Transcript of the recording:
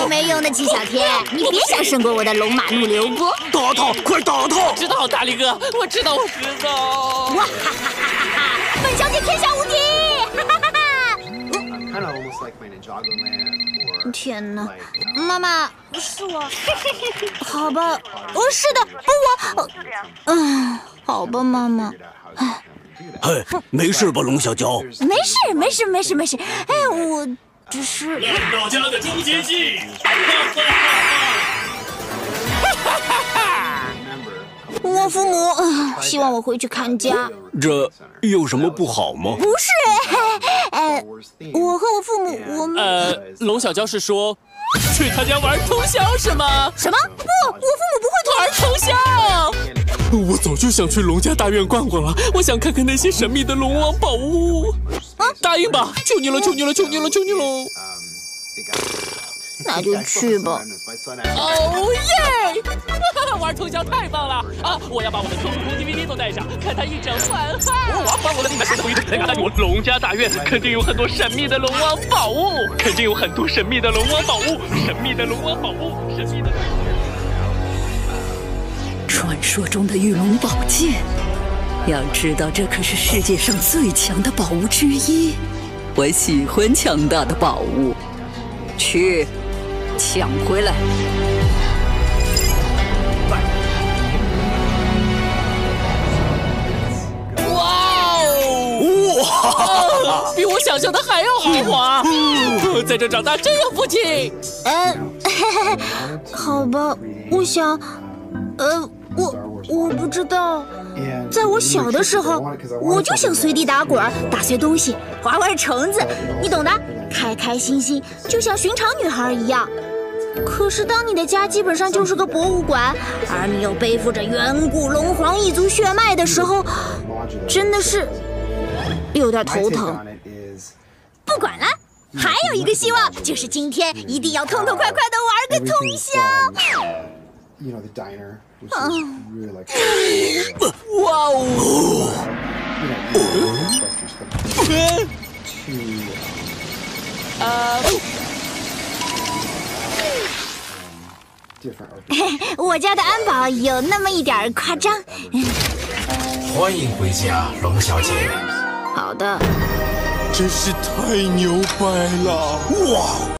没用的纪晓天，你别想胜过我的龙马怒流波！ 打他，快打他！ 知道，大力哥，我知道。 哇哈哈哈哈哈！本小姐天下无敌！哈哈哈哈！天哪，妈妈，是我。好吧，是的，我。好吧，妈妈。 嘿，没事吧，龙小娇？ 没事。哎，我只是。 练到家的终结技！ 我父母希望我回去看家。 这有什么不好吗？ 不是，我和我父母，我们龙小娇是说去他家玩通宵是吗？ 什么？不，我父母不会玩通宵。我早就想去龙家大院逛逛了，我想看看那些神秘的龙王宝物。答应吧，求你了！ 那就去吧。 哦耶！玩通宵太棒了啊！我要把我的孙悟空 DVD 都带上，看他一整晚。我把我的手头一整大我龙家大院肯定有很多神秘的龙王宝物，神秘的龙王宝物。 传说中的御龙宝剑，要知道这可是世界上最强的宝物之一。我喜欢强大的宝物，去抢回来。 哇！比我想象的还要豪华。在这长大真有福气。 好吧，我想，我不知道。在我小的时候，我就想随地打滚，打碎东西，玩虫子，你懂的，开开心心，就像寻常女孩一样。可是当你的家基本上就是个博物馆，而你又背负着远古龙皇一族血脉的时候，真的是有点头疼。不管了，还有一个希望，就是今天一定要痛痛快快的玩个通宵。 哇哦！ 我家的安保有那么一点夸张。 欢迎回家，龙小姐。 好的。 真是太牛掰了！哇！